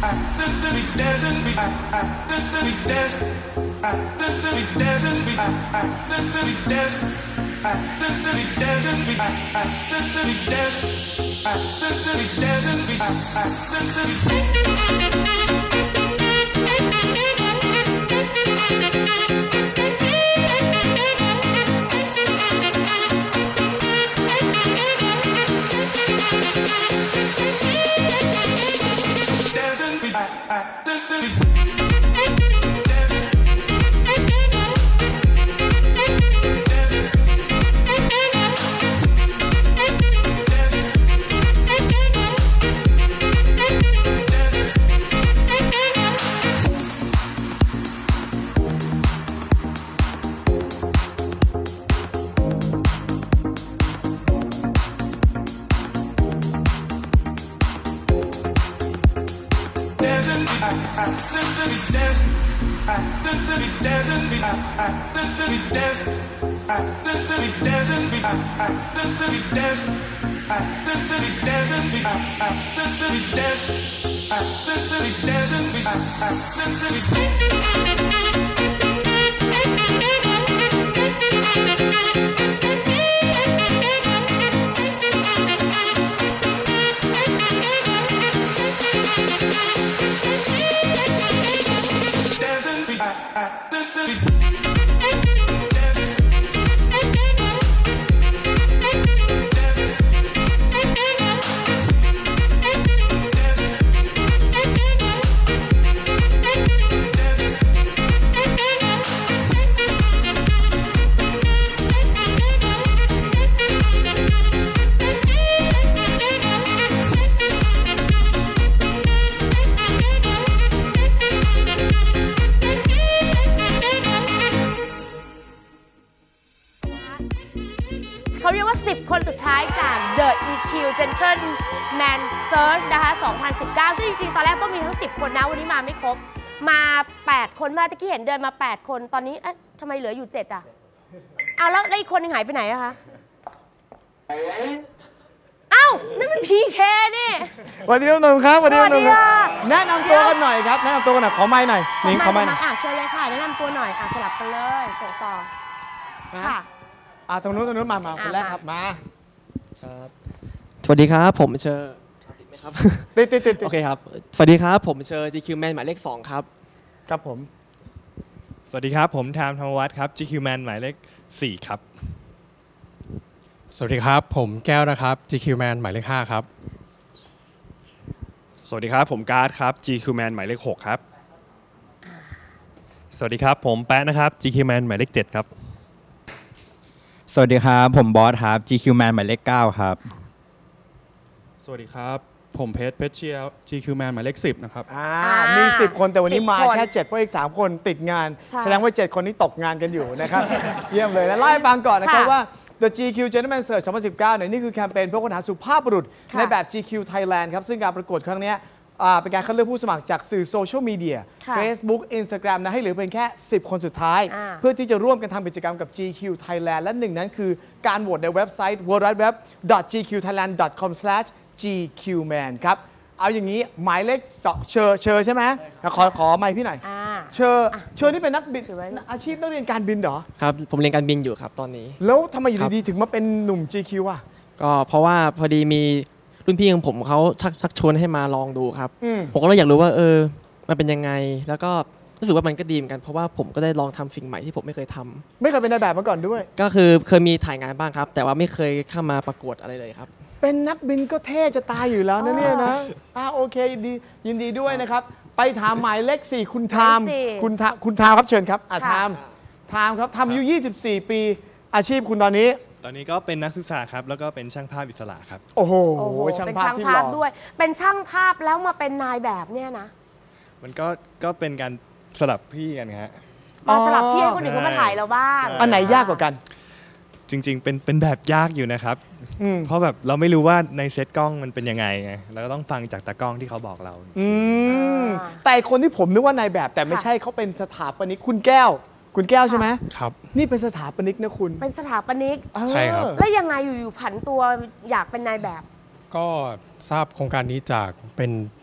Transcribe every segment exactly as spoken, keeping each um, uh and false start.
เขาเรียกว่าสิบคนสุดท้ายจาก The อี คิว Gentleman Search นะคะ สองพันสิบเก้า ซึ่งจริงๆตอนแรกต้องมีทั้งสิบคนนะวันนี้มาไม่ครบมาแปดคนมาตะกี้เห็นเดินมาแปดคนตอนนี้เอ๊ะทำไมเหลืออยู่เจ็ดอ่ะเอาแล้วอีกคนยังหายไปไหนอะคะเอ้านั่นมัน พี เค นี่สวัสดีน้องนนท์ครับสวัสดีน้องนนท์ครับแนะนำตัวกันหน่อยครับแนะนำตัวกันหน่อยขอไมค์หน่อยนิ้งขอไมค์หน่อยอ่ะเชิญเลยค่ะแนะนำตัวหน่อยอ่ะสลับกันเลยส่งต่อค่ะอ่าตรงนู้นตรงนู้นมามาคนแรกครับมาครับสวัสดีครับผมเชอร์ติดไหมครับติดติดติดโอเคครับสวัสดีครับผมเชอร์ จี คิว Man หมายเลขสองครับครับผมสวัสดีครับผมไทม์ธรรมวัฒน์ครับ จี คิว Man หมายเลขสี่ครับสวัสดีครับผมแก้วนะครับ จี คิว Man หมายเลขห้าครับสวัสดีครับผมการ์ดครับ จี คิว Man หมายเลขหกครับสวัสดีครับผมแป๊ะนะครับ จี คิว Man หมายเลขเจ็ดครับสวัสดีครับผมบอสครับ จี คิว Man หมายเลขเก้าครับสวัสดีครับผมเพชรเพชรเชียร์ จี คิว Man หมายเลขสิบนะครับอ่ามีสิบคนแต่วันนี้มาแค่เจ็ดเพราะอีกสามคนติดงานแสดงว่าเจ็ดคนนี้ตกงานกันอยู่นะครับเยี่ยมเลยแล้วไล่ฟังก่อนนะครับว่า The จี คิว Gentleman Search สองพันสิบเก้าเนี่ยนี่คือแคมเปญเพื่อค้นหาสุภาพบุรุษในแบบ จี คิว Thailand ครับซึ่งการประกวดครั้งนี้เป็นการคัดเลือกผู้สมัครจากสื่อโซเชียลมีเดีย Facebook Instagram นะให้เหลือเพียงแค่สิบคนสุดท้ายเพื่อที่จะร่วมกันทำกิจกรรมกับ จี คิว Thailand และหนึ่งนั้นคือการโหวตในเว็บไซต์ ดับเบิลยู ดับเบิลยู ดับเบิลยู ดอท จี คิว ไทยแลนด์ ดอท คอม สแลช จี คิว แมน ครับเอาอย่างนี้หมายเลขสองเชอร์เชอร์ใช่ไหมขอขอไมค์พี่หน่อยเชอร์เชอร์นี่เป็นนักบินอาชีพนักเรียนการบินเหรอครับผมเรียนการบินอยู่ครับตอนนี้แล้วทำไมอยู่ดีๆถึงมาเป็นหนุ่ม จี คิว อ่ะก็เพราะว่าพอดีมีรุ่นพี่ของผมเขาชักชักชวนให้มาลองดูครับผมก็เลยอยากรู้ว่าเออมันเป็นยังไงแล้วก็รู้สึกว่ามันก็ดีเหมือนกันเพราะว่าผมก็ได้ลองทำสิ่งใหม่ที่ผมไม่เคยทำไม่เคยเป็นนายแบบมาก่อนด้วยก็คือเคยมีถ่ายงานบ้างครับแต่ว่าไม่เคยเข้ามาประกวดอะไรเลยครับเป็นนักบินก็เท่จะตายอยู่แล้วนะเนี่ยนะอ่าโอเคยินดียินดีด้วยนะครับไปถามหมายเลขสี่คุณทามคุณทามคุณทามครับเชิญครับอ่าทามทามครับทำอายุยี่สิบสี่ปีอาชีพคุณตอนนี้ตอนนี้ก็เป็นนักศึกษาครับแล้วก็เป็นช่างภาพอิสระครับโอ้โหช่างภาพที่หล่อด้วยเป็นช่างภาพแล้วมาเป็นนายแบบเนี่ยนะมันก็ก็เป็นการสลับพี่กันฮะสลับพี่ให้คนอื่นเขามาถ่ายเราบ้างอันไหนยากกว่ากันจริงๆเป็นเป็นแบบยากอยู่นะครับเพราะแบบเราไม่รู้ว่าในเซตกล้องมันเป็นยังไงไงเราก็ต้องฟังจากตากล้องที่เขาบอกเราแต่คนที่ผมนึกว่านายแบบแต่ไม่ใช่เขาเป็นสถาปนิกคุณแก้วคุณแก้วใช่ไหมครับนี่เป็นสถาปนิกนะคุณเป็นสถาปนิกใช่ครับแล้วยังไงอยู่ๆผันตัวอยากเป็นนายแบบก็ทราบโครงการนี้จากเป็นเ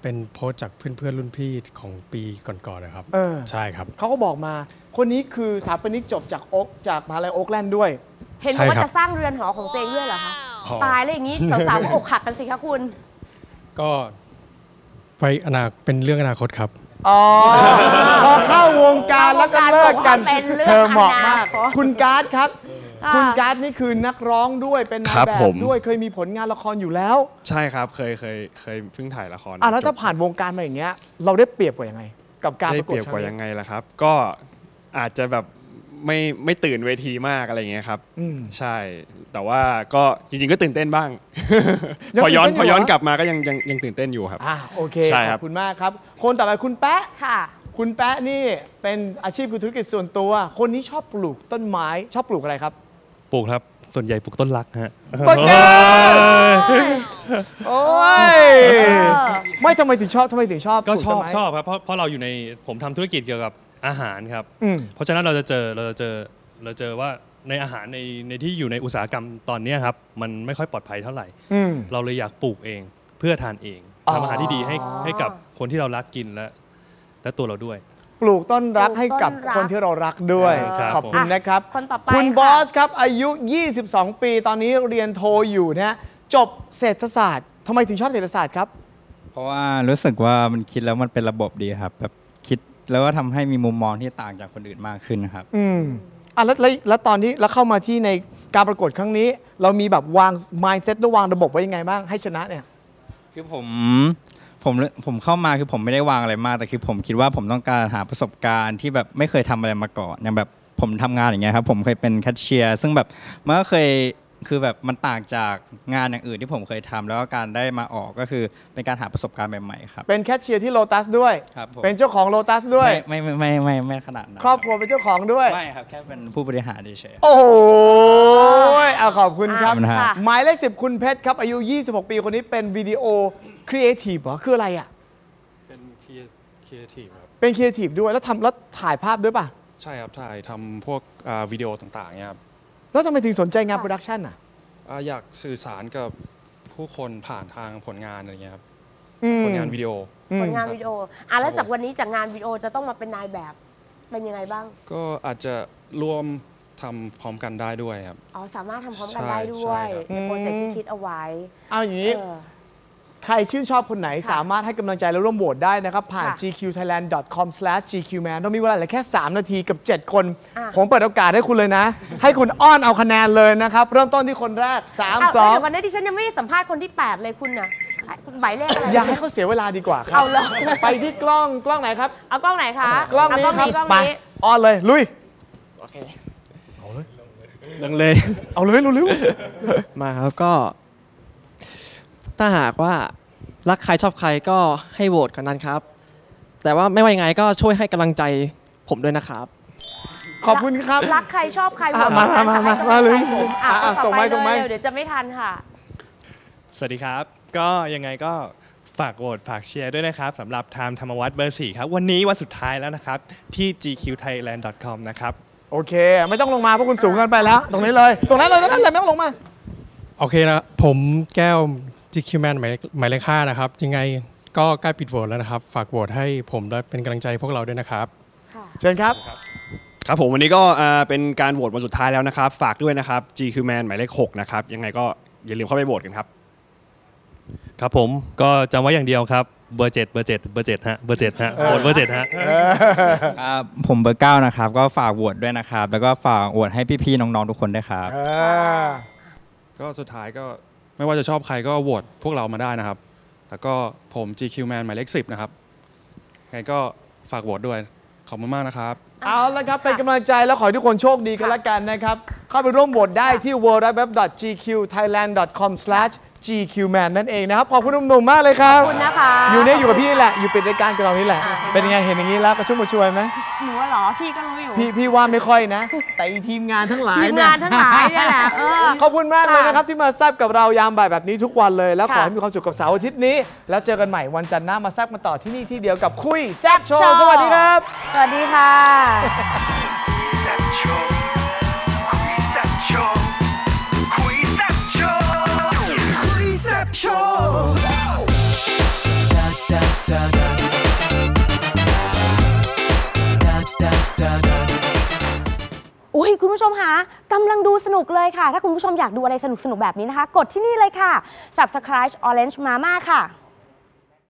เป็นโพสต์จากเพื่อนๆรุ่นพี่ของปีก่อนๆนะครับเออใช่ครับเขาก็บอกมาคนนี้คือสถาปนิกจบจากโอ๊กจากมหาลัยโอ๊กแลนด์ด้วยเห็นบอกว่าจะสร้างเรือนหอของตัวเองด้วยเหรอคะตายแล้วอย่างนี้สาวๆก็อกหักกันสิคะคุณก็ไปอนาเป็นเรื่องอนาคตครับอ๋อพอเข้าวงการแล้วก็เลิกกันเป็นเรื่องเธอเหมาะมากอนาคตคุณการ์ดครับอ่าคุณการ์ดนี่คือนักร้องด้วยเป็นนายครับแบผบมด้วยเคยมีผลงานละครอยู่แล้วใช่ครับเคยเคยเคยเพิ่งถ่ายละครอ่ะแล้วถ้าจบผ่านวงการมาอย่างเงี้ยเราได้เปรียบกว่ายังไง กับการได้ประกเปวดรียบคกว่ารั้ยัง งนี้ไงล่ะครับ ก็อาจจะแบบไม่ไม่ตื่นเวทีมากอะไรอย่างเงี้ยครับอืมใช่ แต่ว่าก็จริงๆก็ตื่นเต้นบ้างยังพอย้อนตื่นเต้นอยู่พอย้อนเหรอกลับมาก็ยังยังยังตื่นเต้นอยู่ครับอ่ะโอเคใช่ขครัอบ บคุณมากครับ คนต่อไปคุณแปะค่ะคุณแปะนี่เป็นอาชีพคือธุรกิจส่วนตัว คนนี้ชอบปลูกต้นไม้ชอบปลูกอะไรครับปลูกครับส่วนใหญ่ปลูกต้นรักฮะปลูกต้น โอ้ยไม่ทำไมถึงชอบทำไมถึงชอบก็ปลูชอบต้นไม้ชอบครับเพราะเพราะเราอยู่ในผมทำธุรกิจเกี่ยวกับอาหารครับอืมเพราะฉะนั้นเราจะเจอเราจะเจอเราเจอว่าในอาหารในในที่อยู่ในอุตสาหกรรมตอนเนี้ยครับมันไม่ค่อยปลอดภัยเท่าไหร่อืมเราเลยอยากปลูกเองเพื่อทานเองอ๋อทำอาหารที่ดีให้ให้กับคนที่เรารักกินและและตัวเราด้วยปลูกต้นรักให้กับปลูกต้นรักคนที่เรารักด้วยครับขอบคุณนะครับคนต่อไปคุณค่ะบอสครับ อายุ ยี่สิบสอง ปี ตอนนี้เรียนโทอยู่นะฮะจบเศรษฐศาสตร์ทำไมถึงชอบเศรษฐศาสตร์ครับเพราะว่ารู้สึกว่ามันคิดแล้วมันเป็นระบบดีครับแบบคิดแล้วก็ทำให้มีมุมมองที่ต่างจากคนอื่นมากขึ้นครับอืมอ่ะแล้วแล้วแล้วตอนที่แล้วเข้ามาที่ในการประกวดครั้งนี้ เรามีแบบวาง mindset หรือวางระบบไว้ยังไงบ้างให้ชนะเนี่ยคือผมผมผมเข้ามาคือผมไม่ได้วางอะไรมากแต่คือผมคิดว่าผมต้องการหาประสบการณ์ที่แบบไม่เคยทำอะไรมาก่อนอย่างแบบผมทำงานอย่างเงี้ยครับผมเคยเป็นแคชเชียร์ซึ่งแบบมันก็เคยคือแบบมันต่างจากงานอย่างอื่นที่ผมเคยทำแล้วก็การได้มาออกก็คือเป็นการหาประสบการณ์ใหม่ๆครับเป็นแคชเชียร์ที่โลตัสด้วยครับผมเป็นเจ้าของโลตัสด้วยไม่ไม่ไม่ไม่ไม่ขนาดนั้นครอบครัวเป็นเจ้าของด้วยไม่ครับแค่เป็นผู้บริหารเฉยๆโอ้ยเอาขอบคุณครับขอบคุณครับหมายเลขสิบคุณเพชรครับ อายุ ยี่สิบหก ปีคนนี้เป็นวิดีโอครีเอทีฟเหรอคืออะไรอ่ะเป็นครีเอทีฟครับเป็นครีเอทีฟด้วยแล้วทำแล้วถ่ายภาพด้วยป่ะใช่ครับถ่ายทำพวกอ่าวิดีโอต่างๆเนี่ยครับแล้วทำไมถึงสนใจงานโปรดักชันอ่ะอ่าอยากสื่อสารกับผู้คนผ่านทางผลงานอะไรเงี้ยครับอืมผลงานวิดีโอผลงานวิดีโออ่ะแล้วครับจากวันนี้จากงานวิดีโอจะต้องมาเป็นนายแบบเป็นยังไงบ้างก็อาจจะร่วมทำพร้อมกันได้ด้วยครับอ๋อสามารถทำพร้อมกันใช่ได้ด้วยใช่ครับในโปรเจกต์ที่คิดเอาไว้เอาอย่างนี้เออใครชื่นชอบคนไหนค่ะสามารถให้กำลังใจและร่วมโหวตได้นะครับ ผ่านค่ะจี คิว ไทยแลนด์ ดอท คอม สแลช จี คิว แมน เรามีเวลาเหลือแค่ สาม นาทีกับ เจ็ด คนอ่ะผมเปิดโอกาสให้คุณเลยนะ ให้คุณอ้อนเอาคะแนนเลยนะครับ เริ่มต้นที่คนแรก สามเอาสองเดี๋ยวก่อนนะดิฉันยังไม่ได้สัมภาษณ์คนที่แปดเลยคุณน่ะคุณหมายเลขอะไรอย่าให้เขาเสียเวลาดีกว่าครัเอาเลยไปที่กล้องกล้องไหนครับเอากล้องไหนคะกล้องนี้เาครับกล้องไปนี้อ้อนเลย ลุยโอเคลังเลยเอาเลยเร็วมาครับก็ ถ้าหากว่ารักใครชอบใครก็ให้โหวตกันนั้นครับ แต่ว่าไม่ว่ายังไงก็ช่วยให้กำลังใจผมด้วยนะครับๆขอบคุณครับรักใครชอบใครอ่ะโหวตมามามาให้กำลังใจมาเลยผมอ่ะอ่ะคนต่อส่งไปไม้ส่งไม้เลยเดี๋ยวจะไม่ทันค่ะสวัสดีครับ ก็ยังไงก็ฝากโหวตฝากเชียร์ด้วยนะครับสำหรับ Time ธรรมวัฒน์เบอร์สี่ครับ วันนี้วันสุดท้ายแล้วนะครับ ที่ จี คิว ไทยแลนด์ ดอท คอม นะครับโอเค ไม่ต้องลงมาเพราะคุณสูงเกินไปแล้ว ตรงนี้เลย ตรงนั้นเลยตรงนั้นเลยไม่ต้องลงมาโอเคนะผมแก้ว จี คิว แมน หมายเลขหมายเลขห้านะครับยังไงก็ใกล้ปิดโหวตแล้วนะครับ ฝากโหวตให้ผมและเป็นกำลังใจพวกเราด้วยนะครับเชิญครับครับผมวันนี้ก็อ่าเป็นการโหวตวันสุดท้ายแล้วนะครับ ฝากด้วยนะครับ จี คิว แมน หมายเลขหกนะครับยังไงก็อย่าลืมเข้าไปโหวตกันครับครับผมก็จำไว้อย่างเดียวครับเบอร์เจ็ดเบอร์เจ็ดเบอร์เจ็ดฮะเบอร์เจ็ดฮะโหวตเบอร์เจ็ดฮะครับผมเบอร์เก้านะครับก็ฝากโหวตด้วยนะครับ แล้วก็ฝากโหวตให้พี่ๆน้องๆทุกคนด้วยครับก็สุดท้ายก็ไม่ว่าจะชอบใครก็โหวตพวกเรามาได้นะครับ แล้วก็ผม จี คิว แมน หมายเลขสิบนะครับยังไงก็ฝากโหวตด้วยขอบคุณมากนะครับเอาละครับ เป็นกำลังใจแล้วขอให้ทุกคนโชคดีกันละกันนะครับ เข้าไปร่วมโหวตได้ที่ ดับเบิลยู ดับเบิลยู ดับเบิลยู ดอท จี คิว ไทยแลนด์ ดอท คอม สแลช จี คิว แมน นั่นเองนะครับ ขอบคุณหนุ่มๆมากเลยครับขอบคุณนะคะอยู่เนี่ยอยู่กับพี่นี่แหละ อยู่ปิดรายการกับเรานี่แหละ เป็นยังไงเห็นอย่างนี้แล้วกระชุ่มกระชวยไหมหนูว่าเหรอพี่ก็รู้อยู่พี่พี่ว่าไม่ค่อยนะ แต่อีทีมงานทั้งหลายทีมงานทั้งหลายเนี่ยแหละเออขอบคุณมากเลยนะครับที่มาแซบกับเรายามบ่ายแบบนี้ทุกวันเลย แล้วขอค่ะให้มีความสุขกับเสาร์อาทิตย์นี้ แล้วเจอกันใหม่วันจันทร์หน้ามาแซบกันต่อที่นี่ที่เดียวกับคุยแซบโชโชว์ว์สวัสดีครับสวัสดีค่ะ Show. คุณผู้ชมคะกำลังดูสนุกเลยค่ะถ้าคุณผู้ชมอยากดูอะไรสนุกๆแบบนี้นะคะกดที่นี่เลยค่ะ Subscribe Orange Mama ค่ะ